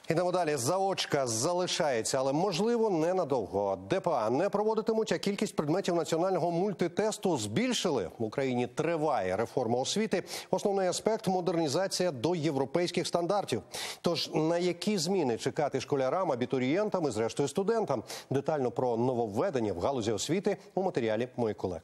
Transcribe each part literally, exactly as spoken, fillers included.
Ідемо далі. Заочка залишається, але, можливо, ненадовго. ДПА не проводитимуть, а кількість предметів національного мультитесту збільшили. В Україні триває реформа освіти. Основний аспект – модернізація до європейських стандартів. Тож, на які зміни чекати школярам, абітурієнтам і, зрештою, студентам? Детально про нововведення в галузі освіти у матеріалі моїх колег.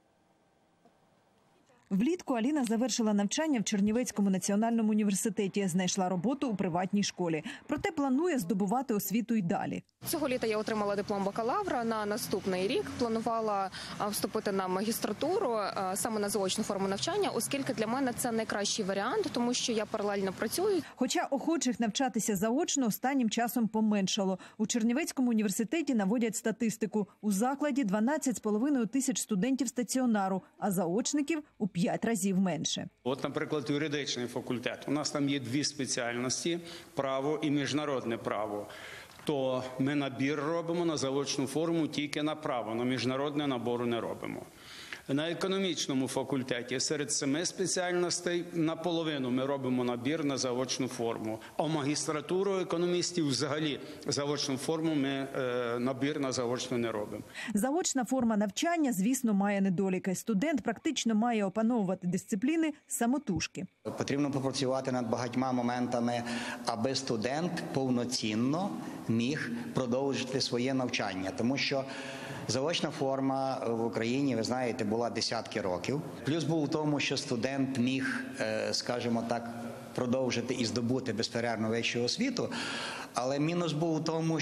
Влітку Аліна завершила навчання в Чернівецькому національному університеті, знайшла роботу у приватній школі. Проте планує здобувати освіту й далі. Цього літа я отримала диплом бакалавра. На наступний рік планувала вступити на магістратуру, саме на заочну форму навчання, оскільки для мене це найкращий варіант, тому що я паралельно працюю. Хоча охочих навчатися заочно останнім часом поменшало. У Чернівецькому університеті наводять статистику. У закладі дванадцять з половиною тисяч студентів стаціонару, а заочників у п'ять разів менше. От, наприклад, юридичний факультет. У нас там є дві спеціальності – право і міжнародне право. То ми набір робимо на заочну форму тільки на право, на міжнародне набору не робимо. На економічному факультеті серед семи спеціальностей наполовину ми робимо набір на заочну форму. А в магістратуру економістів взагалі заочну форму ми е, набір на заочну не робимо. Заочна форма навчання, звісно, має недоліки. Студент практично має опановувати дисципліни самотужки. Потрібно попрацювати над багатьма моментами, аби студент повноцінно міг продовжити своє навчання. Тому що заочна форма в Україні, ви знаєте, була десятки років. Плюс був у тому, що студент міг, скажімо так, продовжити і здобути безперервну вищу освіту. Але мінус був у тому,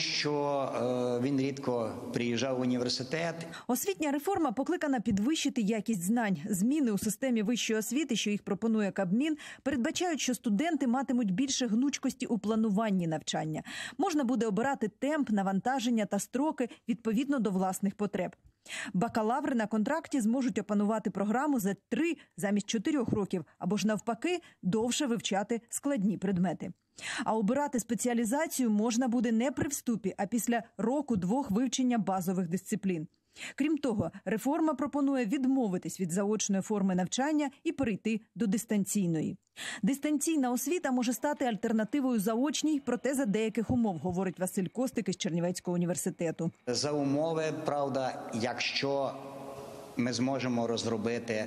що він рідко приїжджав в університет. Освітня реформа покликана підвищити якість знань. Зміни у системі вищої освіти, що їх пропонує Кабмін, передбачають, що студенти матимуть більше гнучкості у плануванні навчання. Можна буде обирати темп, навантаження та строки відповідно до власних потреб. Бакалаври на контракті зможуть опанувати програму за три замість чотирьох років, або ж навпаки довше вивчати складні предмети. А обирати спеціалізацію можна буде не при вступі, а після року-двох вивчення базових дисциплін. Крім того, реформа пропонує відмовитись від заочної форми навчання і перейти до дистанційної. Дистанційна освіта може стати альтернативою заочній, проте за деяких умов, говорить Василь Костик із Чернівецького університету. За умови, правда, якщо ми зможемо розробити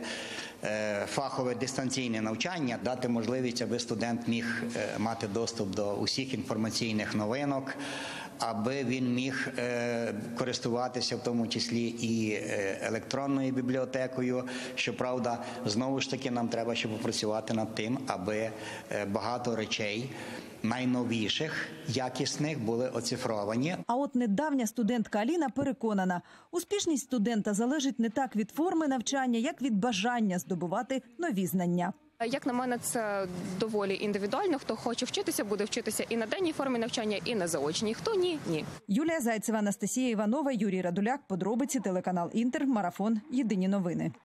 фахове дистанційне навчання, дати можливість, аби студент міг мати доступ до усіх інформаційних новинок, аби він міг користуватися в тому числі і електронною бібліотекою. Щоправда, знову ж таки нам треба ще попрацювати над тим, аби багато речей найновіших, якісних були оцифровані. А от недавня студентка Аліна переконана, успішність студента залежить не так від форми навчання, як від бажання здобувати нові знання. Як на мене, це доволі індивідуально. Хто хоче вчитися, буде вчитися і на денній формі навчання, і на заочній. Хто ні – ні. Юлія Зайцева, Анастасія Іванова, Юрій Радуляк. Подробиці, телеканал Інтер, Марафон. Єдині новини.